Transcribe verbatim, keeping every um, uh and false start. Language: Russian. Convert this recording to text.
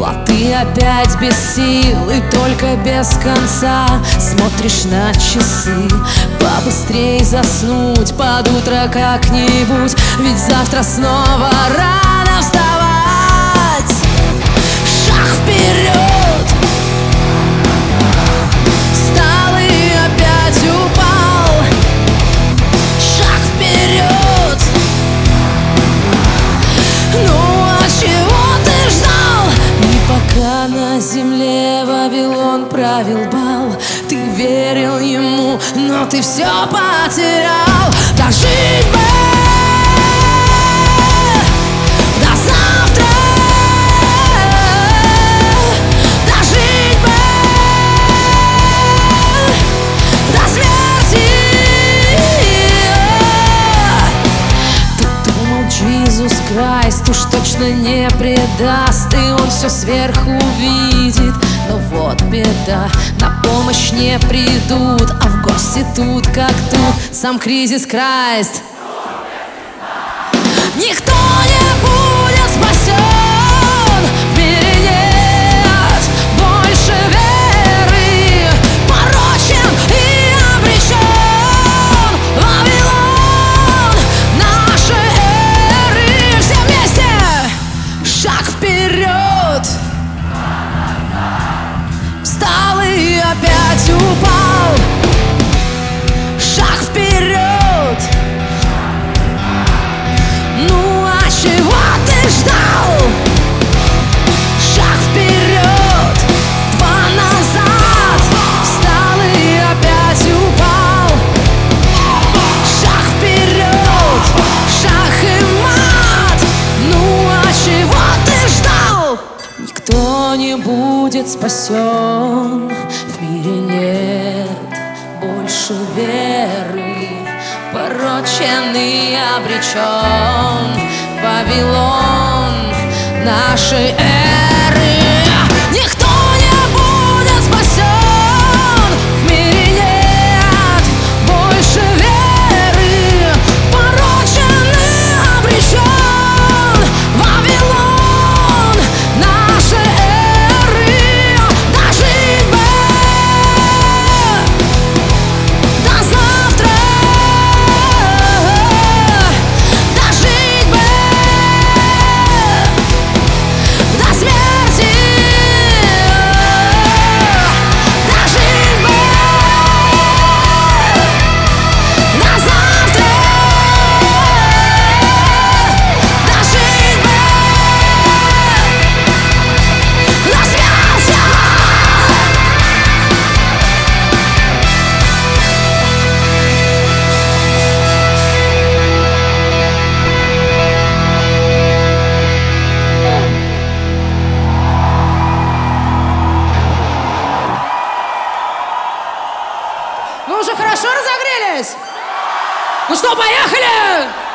А ты опять без сил и только без конца смотришь на часы. Побыстрей заснуть под утро как-нибудь, ведь завтра снова рано вставать. Шаг вперед, встал и опять упал. Шаг вперед, ну а чего ты ждал? И пока на земле Вавилон правил бал, ты верил ему, но ты все потерял. Так жить бы до завтра, дожить бы до смерти. Ты думал, Джизус Крайст уж точно не предаст, и он все сверху видит. Но вот беда, на помощь не придут, а в гости тут как тут сам кризис Крайст. Никто не будет спасен, в мире нет больше веры, порочен и обречен Вавилон нашей эры. Все вместе, шаг вперед, встал и опять упал. Шаг вперед, ну а чего ты ждал? Шаг вперед, два назад, встал и опять упал. Шаг вперед, шаг и мат, ну а чего ты ждал? Никто не будет спасен, в мире нет больше веры, порочен и обречен Вавилон нашей эры. Никто не будет спасен, в мире нет больше веры, порочен и обречен Вавилон нашей эры. Дожить бы до завтра, дожить бы до смерти, дожить бы до завтра, дожить бы до смерти. Вы уже хорошо разогрелись? Ну что, поехали!